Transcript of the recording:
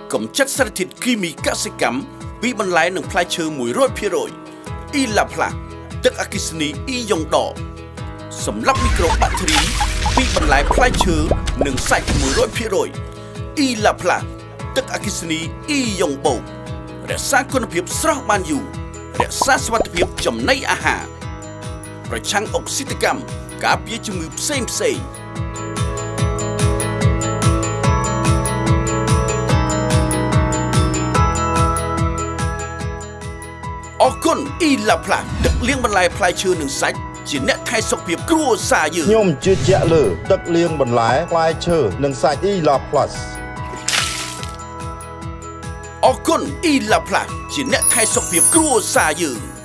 កំចាត់សារធាតុគីមីកសិកម្មពីបន្លែនិងផ្លែឈើ 100% អ៊ីឡាផ្លាទឹកអគ្គិសនីអ៊ីយ៉ុងដសម្រាប់មីក្រូបាក់តេរីពីបន្លែផ្លែឈើនិងសាច់ 100% អ៊ីឡាផ្លាទឹកអគ្គិសនីអ៊ីយ៉ុងបូរក្សាគុណភាពស្រស់បានយូររក្សាសុវត្ថិភាពចំណីអាហារប្រឆាំងអុកស៊ីតកម្មការពារជំងឺផ្សេងអរគុណអ៊ីឡាផ្លាទឹកលាងបន្លែផ្លែឈើនិងសាច់ជាអ្នកថែសុខភាពគ្រួសារយើងខ្ញុំជឿជាក់លើទឹកលាងបន្លែផ្លែឈើនិងសាច់អ៊ីឡាផ្លាស់អរគុណអ៊ីឡាផ្លាជាអ្នកថែសុខភាពគ្រួសារយើង